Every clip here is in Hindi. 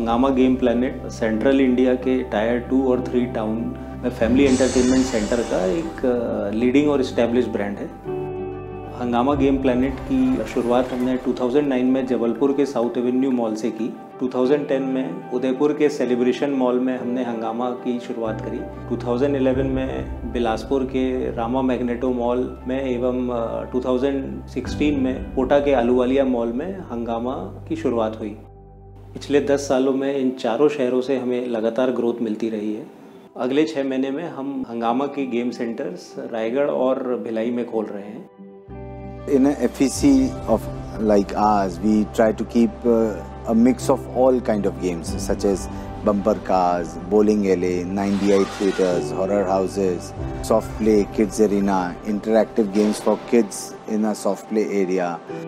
हंगामा गेम प्लैनेट सेंट्रल इंडिया के टायर 2 और 3 टाउन में फैमिली एंटरटेनमेंट सेंटर का एक लीडिंग और इस्टेब्लिश ब्रांड है। हंगामा गेम प्लैनेट की शुरुआत हमने 2009 में जबलपुर के साउथ एवेन्यू मॉल से की। 2010 में उदयपुर के सेलिब्रेशन मॉल में हमने हंगामा की शुरुआत करी। 2011 में बिलासपुर के रामा मैग्नेटो मॉल में एवं 2016 में कोटा के आलूवालिया मॉल में हंगामा की शुरुआत हुई। पिछले 10 सालों में इन चारों शहरों से हमें लगातार ग्रोथ मिलती रही है। अगले 6 महीने में हम हंगामा के गेम सेंटर्स रायगढ़ और भिलाई में खोल रहे हैं। In a FEC of like ours, we try to keep a mix of all kind of games such as bumper cars, bowling alley, 9DI theaters, horror houses, soft play, kids arena, interactive games for kids in a soft play area,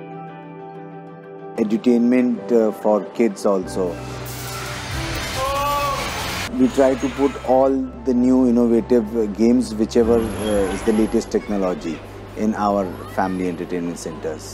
edutainment for kids also. We try to put all the new innovative games whichever is the latest technology in our family entertainment centers.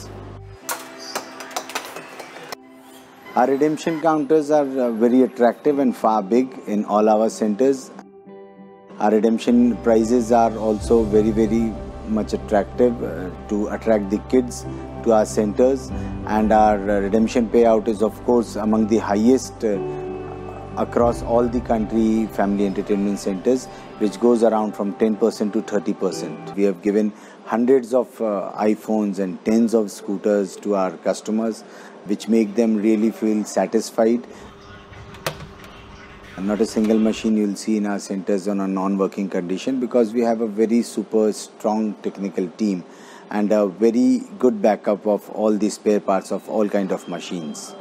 Our redemption counters are very attractive and far big in all our centers. Our redemption prices are also very much attractive to attract the kids to our centers, and our redemption payout is of course among the highest across all the country family entertainment centers, which goes around from 10% to 30%. We have given hundreds of iPhones and tens of scooters to our customers, which make them really feel satisfied. And not a single machine you will see in our centers on a non-working condition, because we have a very super strong technical team and a very good backup of all the spare parts of all kind of machines.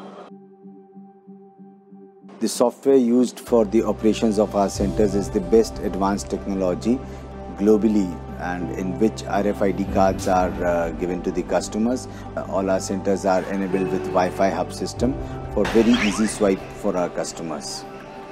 The software used for the operations of our centers is the best advanced technology globally, and in which RFID cards are given to the customers. All our centers are enabled with Wi-Fi hub system for very easy swipe for our customers.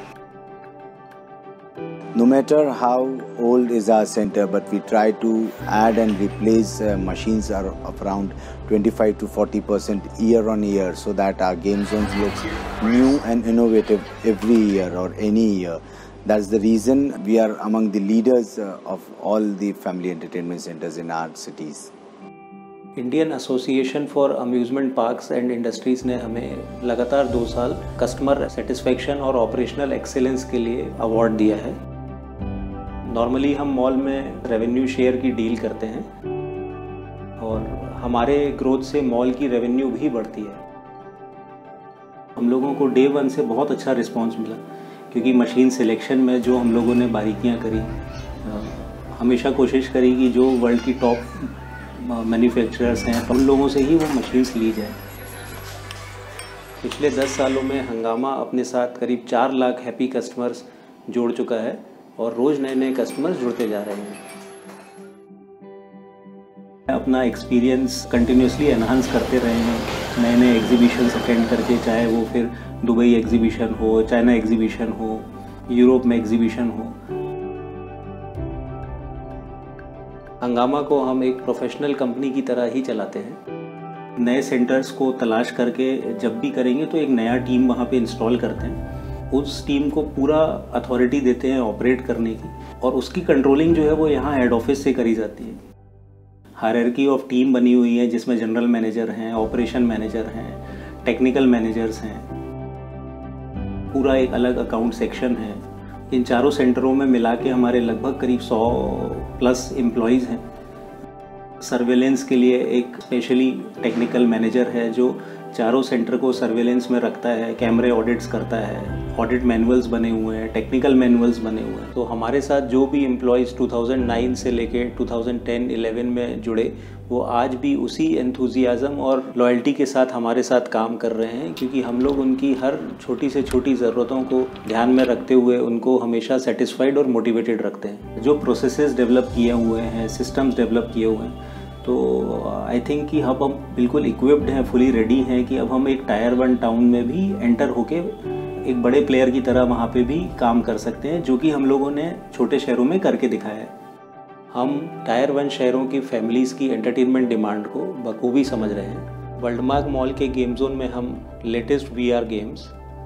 No matter how old is our center, but we try to add and replace machines are of around 25 to 40% year on year, so that our game zones looks new and innovative every year or any year. That's the reason we are among the leaders of all the family entertainment centers in our cities. Indian association for amusement parks and industries ने हमें लगातार 2 साल कस्टमर सेटिस्फेक्शन और ऑपरेशनल एक्सीलेंस के लिए अवार्ड दिया है। नॉर्मली हम मॉल में रेवेन्यू शेयर की डील करते हैं और हमारे ग्रोथ से मॉल की रेवेन्यू भी बढ़ती है। हम लोगों को डे 1 से बहुत अच्छा रिस्पांस मिला, क्योंकि मशीन सिलेक्शन में जो हम लोगों ने बारीकियां करी, हमेशा कोशिश करी कि जो वर्ल्ड की टॉप मैन्युफैक्चरर्स हैं उन लोगों से ही वो मशीन्स ली जाए। पिछले 10 सालों में हंगामा अपने साथ करीब 4 लाख हैप्पी कस्टमर्स जोड़ चुका है और रोज़ नए नए कस्टमर्स जुड़ते जा रहे हैं। अपना एक्सपीरियंस कंटिन्यूसली एनहांस करते रहे हैं, नए नए एग्जीबिशंस अटेंड करके, चाहे वो फिर दुबई एग्जीबिशन हो, चाइना एग्जीबिशन हो, यूरोप में एग्जीबिशन हो। हंगामा को हम एक प्रोफेशनल कंपनी की तरह ही चलाते हैं। नए सेंटर्स को तलाश करके जब भी करेंगे तो एक नया टीम वहाँ पे इंस्टॉल करते हैं, उस टीम को पूरा अथॉरिटी देते हैं ऑपरेट करने की, और उसकी कंट्रोलिंग जो है वो यहाँ हेड ऑफिस से करी जाती है। हायरार्की ऑफ टीम बनी हुई है, जिसमें जनरल मैनेजर हैं, ऑपरेशन मैनेजर हैं, टेक्निकल मैनेजर्स हैं, पूरा एक अलग अकाउंट सेक्शन है। इन चारों सेंटरों में मिला के हमारे लगभग करीब 100+ एम्प्लॉयज़ हैं। सर्वेलेंस के लिए एक स्पेशली टेक्निकल मैनेजर है जो चारों सेंटर को सर्वेलेंस में रखता है, कैमरे ऑडिट्स करता है, ऑडिट मैनुअल्स बने हुए हैं, टेक्निकल मैनुअल्स बने हुए हैं। तो हमारे साथ जो भी एम्प्लॉयज़ 2009 से लेके 2010-11 में जुड़े, वो आज भी उसी एंथुजियाज़म और लॉयल्टी के साथ हमारे साथ काम कर रहे हैं, क्योंकि हम लोग उनकी हर छोटी से छोटी ज़रूरतों को ध्यान में रखते हुए उनको हमेशा सेटिस्फाइड और मोटिवेटेड रखते हैं। जो प्रोसेसेस डेवलप किए हुए हैं, सिस्टम्स डेवलप किए हुए हैं, तो आई थिंक कि अब हम बिल्कुल इक्विप्ड हैं, फुली रेडी हैं कि अब हम एक टायर 1 टाउन में भी एंटर होके एक बड़े प्लेयर की तरह वहाँ पे भी काम कर सकते हैं, जो कि हम लोगों ने छोटे शहरों में करके दिखाया है। हम टायर 1 शहरों की फैमिलीज़ की एंटरटेनमेंट डिमांड को बखूबी समझ रहे हैं। वर्ल्डमार्क मॉल के गेम जोन में हम लेटेस्ट VR गेम्स,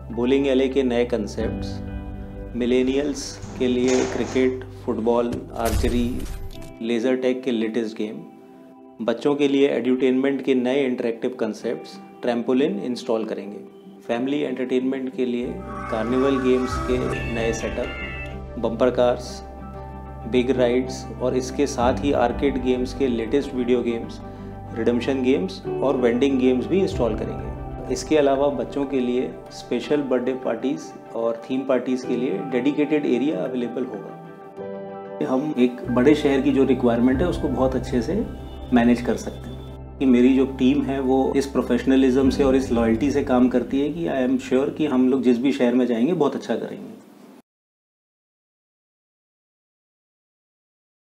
बोलिंग एले के नए कंसेप्ट्स, मिलेनियल्स के लिए cricket, football, archery, laser tag के लेटेस्ट गेम, बच्चों के लिए एड्यूटेनमेंट के नए इंटरेक्टिव कंसेप्ट्स, ट्रैम्पोलिन इंस्टॉल करेंगे। फैमिली एंटरटेनमेंट के लिए कार्निवल गेम्स के नए setup, bumper cars, big rides और इसके साथ ही आर्केड गेम्स के latest video games, redemption games और वेंडिंग गेम्स भी इंस्टॉल करेंगे। इसके अलावा बच्चों के लिए स्पेशल बर्थडे पार्टीज़ और थीम पार्टीज़ के लिए डेडिकेटेड एरिया अवेलेबल होगा। हम एक बड़े शहर की जो रिक्वायरमेंट है उसको बहुत अच्छे से मैनेज कर सकते हैं कि मेरी जो टीम है वो इस प्रोफेशनलिज्म से और इस लॉयल्टी से काम करती है कि आई एम श्योर कि हम लोग जिस भी शहर में जाएंगे बहुत अच्छा करेंगे।